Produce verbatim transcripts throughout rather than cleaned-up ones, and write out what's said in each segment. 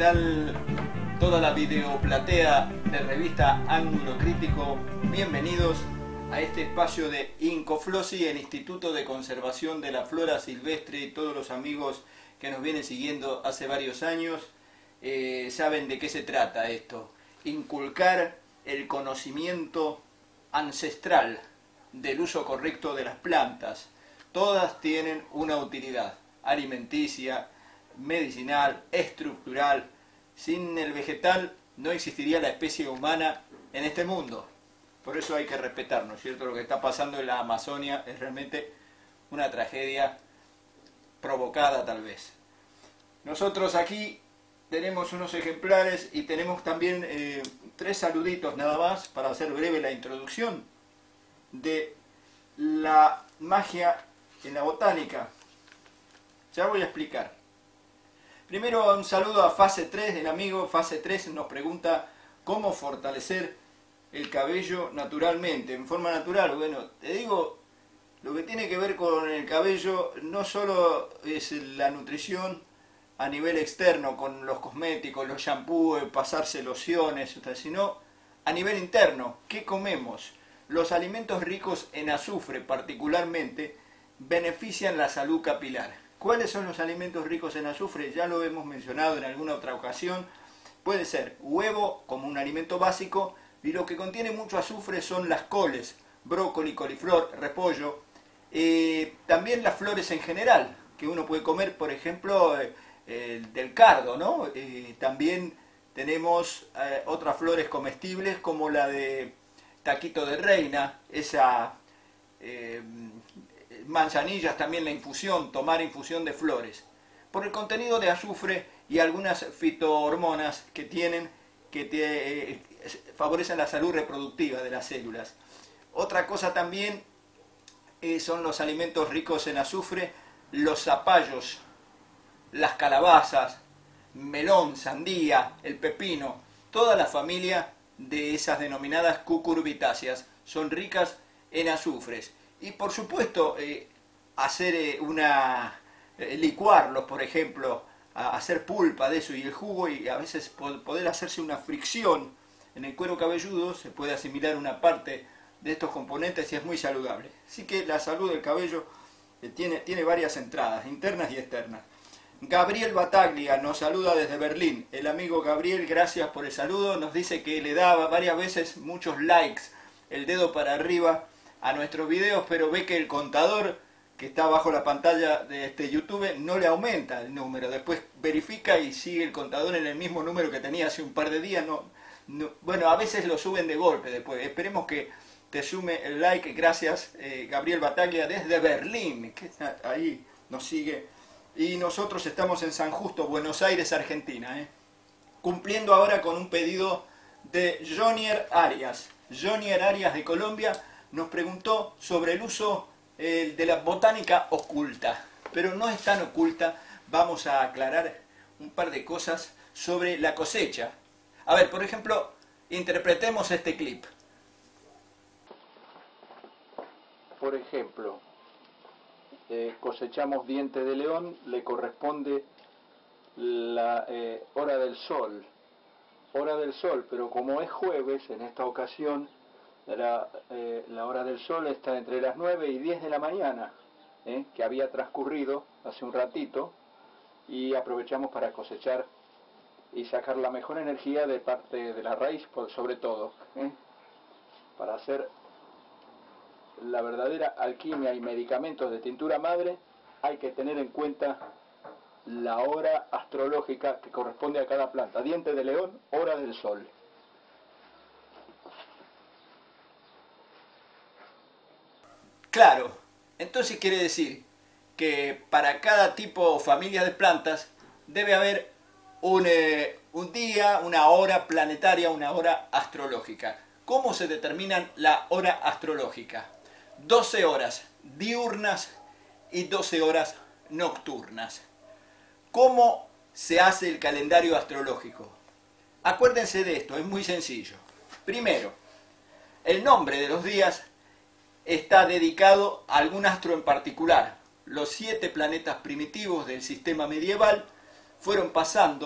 tal toda la videoplatea de revista Ángulo Crítico? Bienvenidos a este espacio de INCOFLOSI, el Instituto de Conservación de la Flora Silvestre, y todos los amigos que nos vienen siguiendo hace varios años eh, saben de qué se trata esto: inculcar el conocimiento ancestral del uso correcto de las plantas. Todas tienen una utilidad alimenticia, medicinal, estructural. Sin el vegetal no existiría la especie humana en este mundo. Por eso hay que respetarnos, ¿cierto? Lo que está pasando en la Amazonia es realmente una tragedia provocada, tal vez. Nosotros aquí tenemos unos ejemplares y tenemos también eh, tres saluditos nada más para hacer breve la introducción de la magia en la botánica. Ya voy a explicar. Primero, un saludo a Fase tres, el amigo Fase tres nos pregunta cómo fortalecer el cabello naturalmente, en forma natural. Bueno, te digo, lo que tiene que ver con el cabello no solo es la nutrición a nivel externo, con los cosméticos, los shampoos, pasarse lociones, sino a nivel interno. ¿Qué comemos? Los alimentos ricos en azufre, particularmente, benefician la salud capilar. ¿Cuáles son los alimentos ricos en azufre? Ya lo hemos mencionado en alguna otra ocasión. Puede ser huevo como un alimento básico, y lo que contiene mucho azufre son las coles, brócoli, coliflor, repollo. Eh, también las flores en general, que uno puede comer, por ejemplo, eh, el del cardo, ¿no? Eh, también tenemos eh, otras flores comestibles como la de taquito de reina, esa... Eh, manzanillas, también la infusión, tomar infusión de flores, por el contenido de azufre y algunas fitohormonas que tienen, que te, eh, favorecen la salud reproductiva de las células. Otra cosa también eh, son los alimentos ricos en azufre, los zapallos, las calabazas, melón, sandía, el pepino, toda la familia de esas denominadas cucurbitáceas son ricas en azufres. Y por supuesto, eh, hacer eh, una, eh, licuarlos, por ejemplo, a hacer pulpa de eso y el jugo, y a veces po poder hacerse una fricción en el cuero cabelludo, se puede asimilar una parte de estos componentes y es muy saludable. Así que la salud del cabello eh, tiene, tiene varias entradas, internas y externas. Gabriel Bataglia nos saluda desde Berlín. El amigo Gabriel, gracias por el saludo, nos dice que le daba varias veces muchos likes, el dedo para arriba, a nuestros videos, pero ve que el contador que está bajo la pantalla de este YouTube no le aumenta el número. Después verifica y sigue el contador en el mismo número que tenía hace un par de días. No, no, bueno, a veces lo suben de golpe después. Esperemos que te sume el like. Gracias, eh, Gabriel Bataglia, desde Berlín, que está ahí nos sigue. Y nosotros estamos en San Justo, Buenos Aires, Argentina, ¿eh? Cumpliendo ahora con un pedido de Jonier Arias. Jonier Arias de Colombia nos preguntó sobre el uso eh, de la botánica oculta, pero no es tan oculta. Vamos a aclarar un par de cosas sobre la cosecha. A ver, por ejemplo, interpretemos este clip. Por ejemplo, eh, cosechamos diente de león, le corresponde la eh, hora del sol, hora del sol, pero como es jueves en esta ocasión, La, eh, la hora del sol está entre las nueve y diez de la mañana, eh, que había transcurrido hace un ratito, y aprovechamos para cosechar y sacar la mejor energía de parte de la raíz, por, sobre todo, eh, para hacer la verdadera alquimia y medicamentos de tintura madre. Hay que tener en cuenta la hora astrológica que corresponde a cada planta. Diente de león, hora del sol. Claro, entonces quiere decir que para cada tipo o familia de plantas debe haber un, eh, un día, una hora planetaria, una hora astrológica. ¿Cómo se determinan la hora astrológica? doce horas diurnas y doce horas nocturnas. ¿Cómo se hace el calendario astrológico? Acuérdense de esto, es muy sencillo. Primero, el nombre de los días está dedicado a algún astro en particular. Los siete planetas primitivos del sistema medieval fueron pasando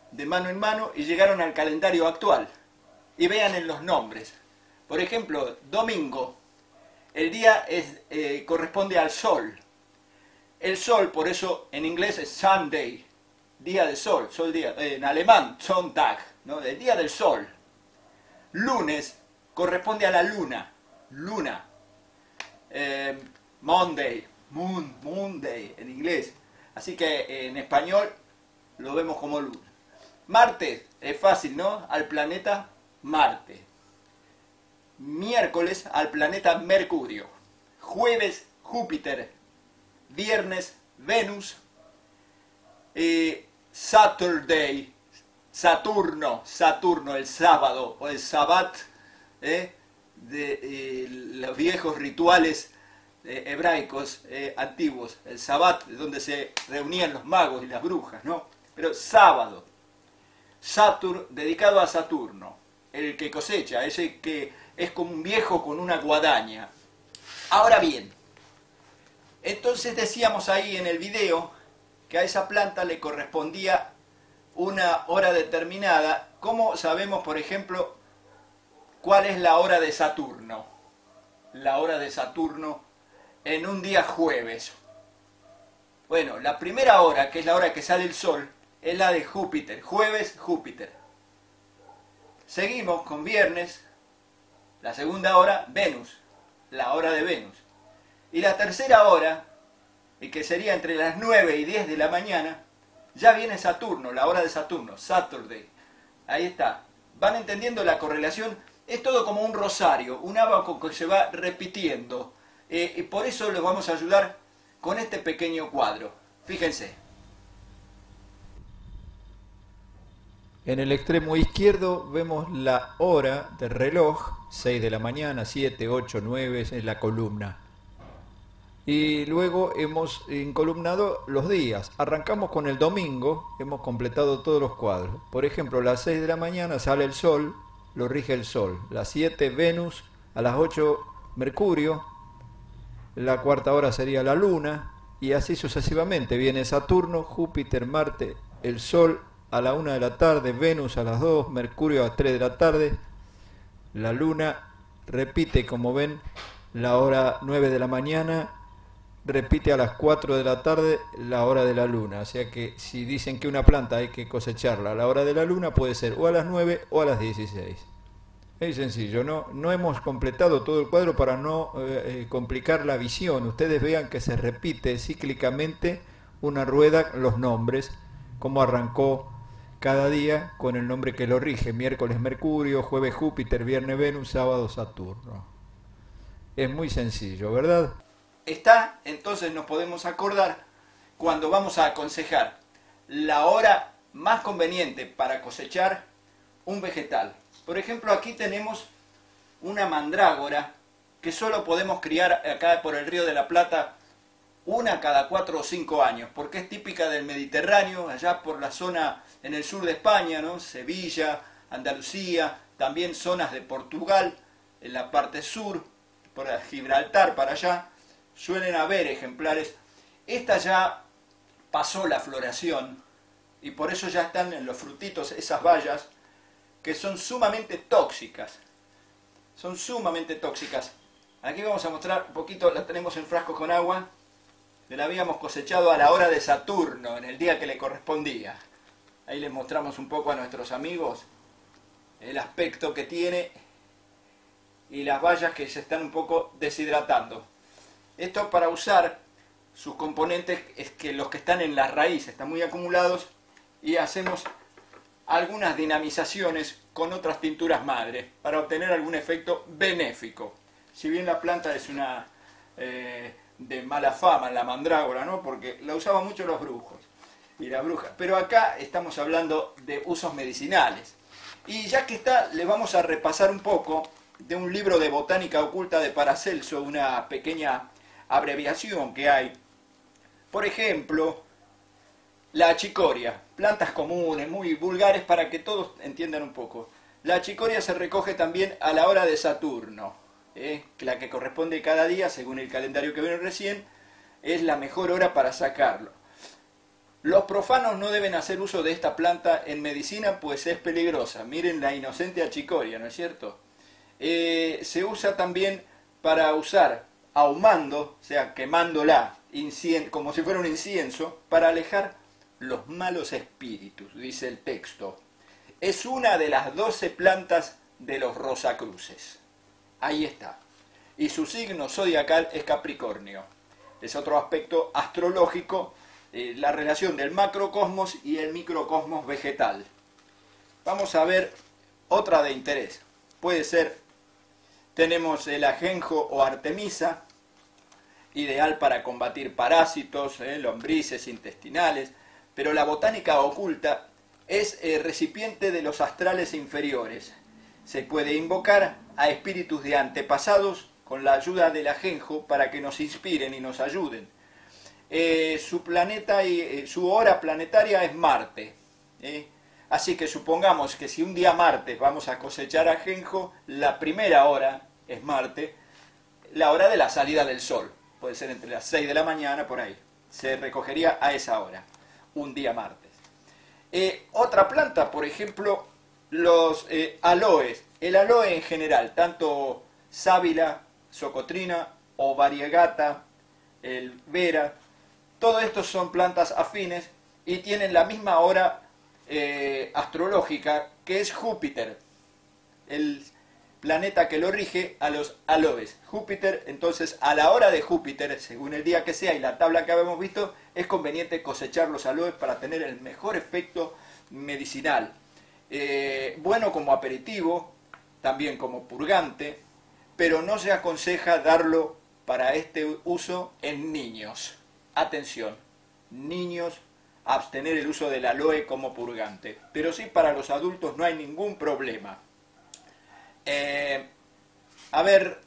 de mano en mano y llegaron al calendario actual. Y vean en los nombres. Por ejemplo, domingo. El día es, eh, corresponde al sol. El sol, por eso en inglés es Sunday, día de sol, sol día. Eh, en alemán, Sonntag, ¿no? El día del sol. Lunes corresponde a la luna, luna. Eh, Monday, moon, Monday en inglés. Así que eh, en español lo vemos como luna. Martes, es fácil, ¿no? Al planeta Marte. Miércoles al planeta Mercurio. Jueves, Júpiter. Viernes, Venus. Eh, Saturday, Saturno, Saturno, el sábado, o el Sabbat, ¿eh? de eh, los viejos rituales eh, hebraicos eh, antiguos. El Sabbat, donde se reunían los magos y las brujas, ¿no? Pero sábado. Saturn, dedicado a Saturno, el que cosecha, ese que es como un viejo con una guadaña. Ahora bien, entonces decíamos ahí en el video que a esa planta le correspondía una hora determinada. ¿Cómo sabemos, por ejemplo, cuál es la hora de Saturno? La hora de Saturno en un día jueves. Bueno, la primera hora, que es la hora que sale el sol, es la de Júpiter, jueves Júpiter. Seguimos con viernes, la segunda hora Venus, la hora de Venus. Y la tercera hora, y que sería entre las nueve y diez de la mañana, ya viene Saturno, la hora de Saturno, Saturday. Ahí está. ¿Van entendiendo la correlación? Es todo como un rosario, un abaco que se va repitiendo. Eh, y por eso les vamos a ayudar con este pequeño cuadro. Fíjense. En el extremo izquierdo vemos la hora del reloj, seis de la mañana, siete, ocho, nueve, es la columna. Y luego hemos encolumnado los días. Arrancamos con el domingo, hemos completado todos los cuadros. Por ejemplo, a las seis de la mañana sale el sol, lo rige el sol. Las siete, Venus, a las ocho, Mercurio. La cuarta hora sería la luna, y así sucesivamente. Viene Saturno, Júpiter, Marte, el sol a la una de la tarde, Venus a las dos, Mercurio a las tres de la tarde. La luna repite, como ven, la hora nueve de la mañana, repite a las cuatro de la tarde la hora de la luna. O sea que si dicen que una planta hay que cosecharla a la hora de la luna, puede ser o a las nueve o a las dieciséis. Es sencillo, ¿no? No hemos completado todo el cuadro para no eh, complicar la visión. Ustedes vean que se repite cíclicamente una rueda, los nombres, como arrancó cada día con el nombre que lo rige. Miércoles Mercurio, jueves Júpiter, viernes Venus, sábado Saturno. Es muy sencillo, ¿verdad? Está, entonces nos podemos acordar cuando vamos a aconsejar la hora más conveniente para cosechar un vegetal. Por ejemplo, aquí tenemos una mandrágora que solo podemos criar acá por el Río de la Plata una cada cuatro o cinco años, porque es típica del Mediterráneo, allá por la zona en el sur de España, ¿no? Sevilla, Andalucía, también zonas de Portugal, en la parte sur, por Gibraltar para allá, suelen haber ejemplares. Esta ya pasó la floración y por eso ya están en los frutitos esas bayas que son sumamente tóxicas. Son sumamente tóxicas. Aquí vamos a mostrar un poquito, la tenemos en frascos con agua, que la habíamos cosechado a la hora de Saturno, en el día que le correspondía. Ahí les mostramos un poco a nuestros amigos el aspecto que tiene y las bayas que se están un poco deshidratando. Esto para usar sus componentes es que los que están en las raíces están muy acumulados y hacemos algunas dinamizaciones con otras tinturas madre para obtener algún efecto benéfico. Si bien la planta es una eh, de mala fama, la mandrágora, ¿no? Porque la usaban mucho los brujos y las brujas, pero acá estamos hablando de usos medicinales. Y ya que está, le vamos a repasar un poco de un libro de botánica oculta de Paracelso, una pequeña abreviación que hay. Por ejemplo, la achicoria, plantas comunes, muy vulgares para que todos entiendan un poco. La achicoria se recoge también a la hora de Saturno, ¿eh? La que corresponde cada día, según el calendario que vieron recién, es la mejor hora para sacarlo. Los profanos no deben hacer uso de esta planta en medicina, pues es peligrosa. Miren la inocente achicoria, ¿no es cierto? Eh, se usa también para usar ahumando, o sea, quemándola, como si fuera un incienso, para alejar los malos espíritus, dice el texto. Es una de las doce plantas de los Rosacruces. Ahí está. Y su signo zodiacal es Capricornio. Es otro aspecto astrológico, eh, la relación del macrocosmos y el microcosmos vegetal. Vamos a ver otra de interés. Puede ser, tenemos el ajenjo o artemisa, ideal para combatir parásitos, eh, lombrices intestinales, pero la botánica oculta es eh, recipiente de los astrales inferiores. Se puede invocar a espíritus de antepasados con la ayuda del ajenjo para que nos inspiren y nos ayuden. Eh, su planeta y eh, su hora planetaria es Marte. ¿eh? Así que supongamos que si un día martes vamos a cosechar ajenjo, la primera hora es Marte, la hora de la salida del sol. Puede ser entre las seis de la mañana, por ahí. Se recogería a esa hora, un día martes. Eh, otra planta, por ejemplo, los eh, aloes. El aloe en general, tanto sábila, socotrina o variegata, el vera, todos estos son plantas afines y tienen la misma hora eh, astrológica que es Júpiter, el planeta que lo rige a los aloes. Júpiter, entonces, a la hora de Júpiter, según el día que sea y la tabla que habíamos visto, es conveniente cosechar los aloes para tener el mejor efecto medicinal. Eh, bueno como aperitivo, también como purgante, pero no se aconseja darlo para este uso en niños. Atención, niños, abstener el uso del aloe como purgante, pero sí para los adultos no hay ningún problema. Eh, a ver,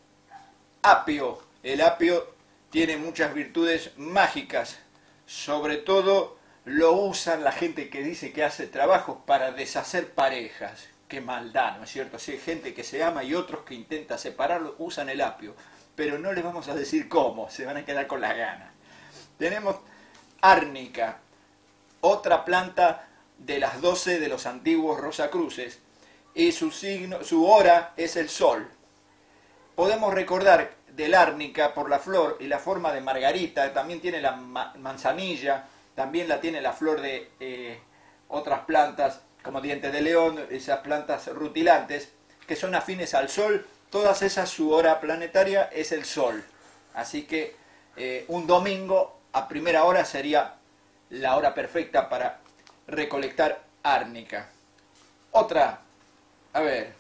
apio. El apio tiene muchas virtudes mágicas, sobre todo lo usan la gente que dice que hace trabajos para deshacer parejas. Qué maldad, ¿no es cierto? Si hay gente que se ama y otros que intenta separarlo, usan el apio. Pero no les vamos a decir cómo, se van a quedar con las ganas. Tenemos árnica, otra planta de las doce de los antiguos Rosacruces, y su signo, su hora es el sol. Podemos recordar del árnica por la flor y la forma de margarita, también tiene la ma manzanilla, también la tiene la flor de eh, otras plantas, como diente de león, esas plantas rutilantes, que son afines al sol. Todas esas, su hora planetaria es el sol. Así que eh, un domingo a primera hora sería la hora perfecta para recolectar árnica. Otra, a ver,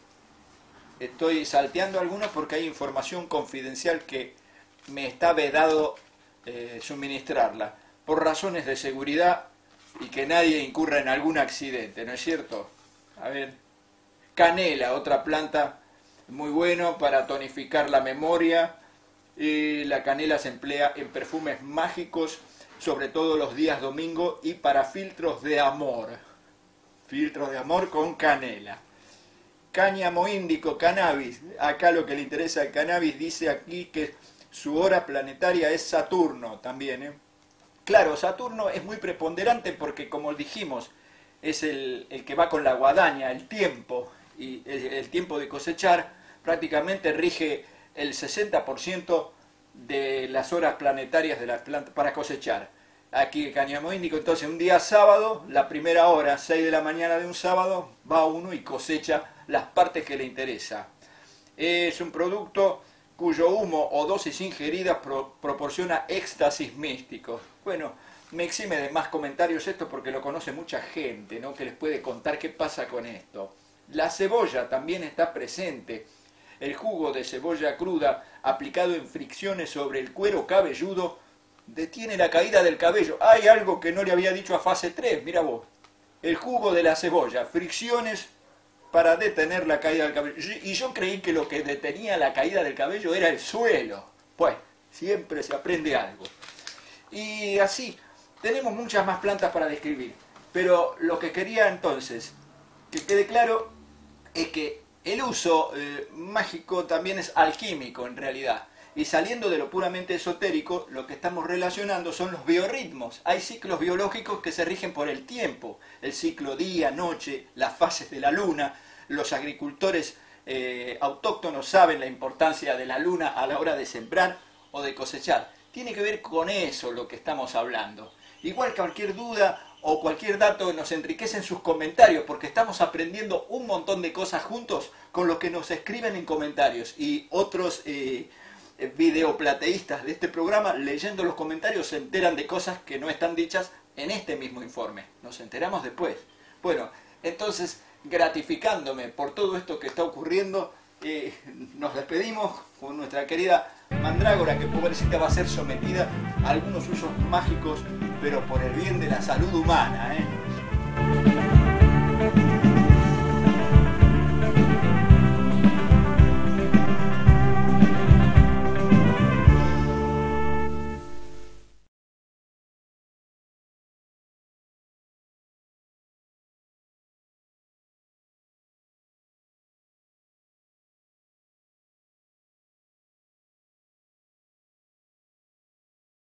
estoy salteando algunos porque hay información confidencial que me está vedado eh, suministrarla, por razones de seguridad y que nadie incurra en algún accidente, ¿no es cierto? A ver, canela, otra planta muy bueno para tonificar la memoria. Y la canela se emplea en perfumes mágicos, sobre todo los días domingo, y para filtros de amor. Filtros de amor con canela. Cáñamo índico, cannabis. Acá lo que le interesa al cannabis, dice aquí que su hora planetaria es Saturno también, ¿eh? Claro, Saturno es muy preponderante porque, como dijimos, es el, el que va con la guadaña, el tiempo, y el, el tiempo de cosechar prácticamente rige el sesenta por ciento de las horas planetarias de la planta para cosechar. Aquí el cáñamo índico, entonces un día sábado, la primera hora, seis de la mañana de un sábado, va uno y cosecha las partes que le interesa. Es un producto cuyo humo o dosis ingeridas pro, proporciona éxtasis místico. Bueno, me exime de más comentarios esto porque lo conoce mucha gente, ¿no? Que les puede contar qué pasa con esto. La cebolla también está presente. El jugo de cebolla cruda aplicado en fricciones sobre el cuero cabelludo detiene la caída del cabello. Hay algo que no le había dicho a fase tres, mira vos. El jugo de la cebolla, fricciones para detener la caída del cabello. Y yo creí que lo que detenía la caída del cabello era el suelo. Pues, siempre se aprende algo. Y así, tenemos muchas más plantas para describir. Pero lo que quería entonces que quede claro es que el uso eh, mágico también es alquímico en realidad. Y saliendo de lo puramente esotérico, lo que estamos relacionando son los biorritmos. Hay ciclos biológicos que se rigen por el tiempo, el ciclo día, noche, las fases de la luna. Los agricultores eh, autóctonos saben la importancia de la luna a la hora de sembrar o de cosechar. Tiene que ver con eso lo que estamos hablando. Igual cualquier duda o cualquier dato nos enriquece en sus comentarios, porque estamos aprendiendo un montón de cosas juntos con lo que nos escriben en comentarios. Y otros eh, videoplateístas de este programa, leyendo los comentarios, se enteran de cosas que no están dichas en este mismo informe. Nos enteramos después. Bueno, entonces, gratificándome por todo esto que está ocurriendo, eh, nos despedimos con nuestra querida mandrágora, que pobrecita va a ser sometida a algunos usos mágicos, pero por el bien de la salud humana, ¿eh?